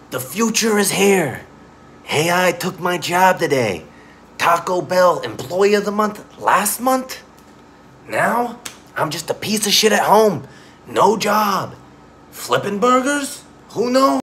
The future is here. AI took my job today. Taco Bell Employee of the Month last month. Now, I'm just a piece of shit at home. No job. Flipping burgers? Who knows?